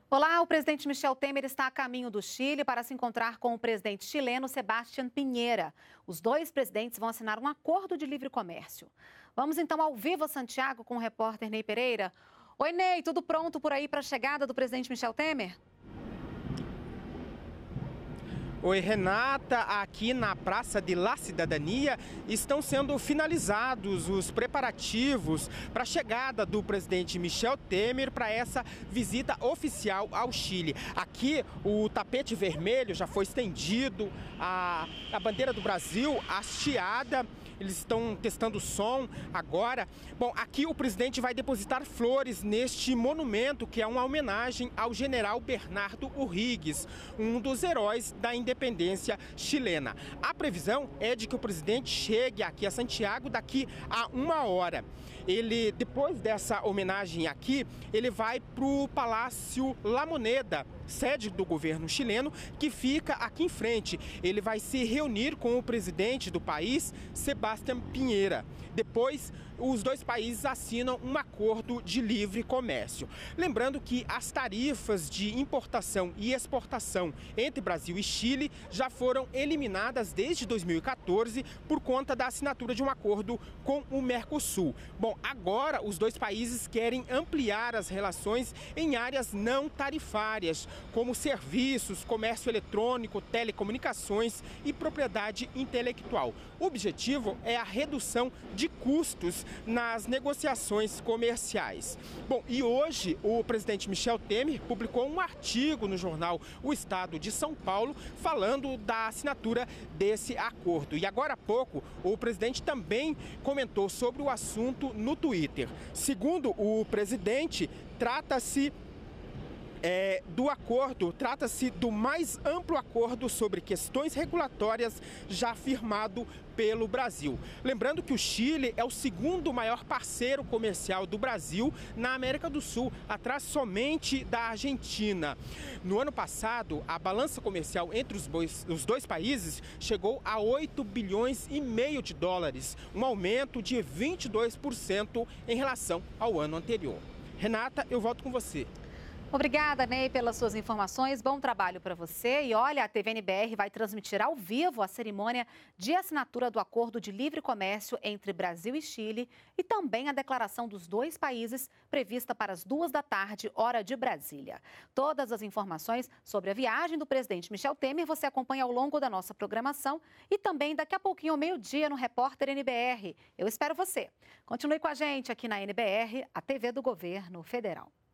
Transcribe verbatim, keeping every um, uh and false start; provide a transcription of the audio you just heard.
Olá, o presidente Michel Temer está a caminho do Chile para se encontrar com o presidente chileno Sebastián Piñera. Os dois presidentes vão assinar um acordo de livre comércio. Vamos então ao vivo a Santiago com o repórter Ney Pereira. Oi, Ney, tudo pronto por aí para a chegada do presidente Michel Temer? Oi, Renata. Aqui na Praça de La Cidadania estão sendo finalizados os preparativos para a chegada do presidente Michel Temer para essa visita oficial ao Chile. Aqui o tapete vermelho já foi estendido, a, a bandeira do Brasil hasteada. Eles estão testando o som agora. Bom, aqui o presidente vai depositar flores neste monumento, que é uma homenagem ao general Bernardo O'Higgins, um dos heróis da independência chilena. A previsão é de que o presidente chegue aqui a Santiago daqui a uma hora. Ele, depois dessa homenagem aqui, ele vai para o Palácio La Moneda, sede do governo chileno, que fica aqui em frente. Ele vai se reunir com o presidente do país, Sebastián Piñera. Depois, os dois países assinam um acordo de livre comércio. Lembrando que as tarifas de importação e exportação entre Brasil e Chile já foram eliminadas desde dois mil e quatorze por conta da assinatura de um acordo com o Mercosul. Bom, agora os dois países querem ampliar as relações em áreas não tarifárias, como serviços, comércio eletrônico, telecomunicações e propriedade intelectual. O objetivo é a redução de custos nas negociações comerciais. Bom, e hoje o presidente Michel Temer publicou um artigo no jornal O Estado de São Paulo falando da assinatura desse acordo. E agora há pouco o presidente também comentou sobre o assunto no Twitter. Segundo o presidente, trata-se É, do acordo, trata-se do mais amplo acordo sobre questões regulatórias já firmado pelo Brasil. Lembrando que o Chile é o segundo maior parceiro comercial do Brasil na América do Sul, atrás somente da Argentina. No ano passado, a balança comercial entre os dois, os dois países chegou a oito bilhões e meio de dólares, um aumento de vinte e dois por cento em relação ao ano anterior. Renata, eu volto com você. Obrigada, Ney, pelas suas informações. Bom trabalho para você. E olha, a T V N B R vai transmitir ao vivo a cerimônia de assinatura do Acordo de Livre Comércio entre Brasil e Chile e também a declaração dos dois países prevista para as duas da tarde, hora de Brasília. Todas as informações sobre a viagem do presidente Michel Temer você acompanha ao longo da nossa programação e também daqui a pouquinho ao meio-dia no Repórter N B R. Eu espero você. Continue com a gente aqui na N B R, a T V do Governo Federal.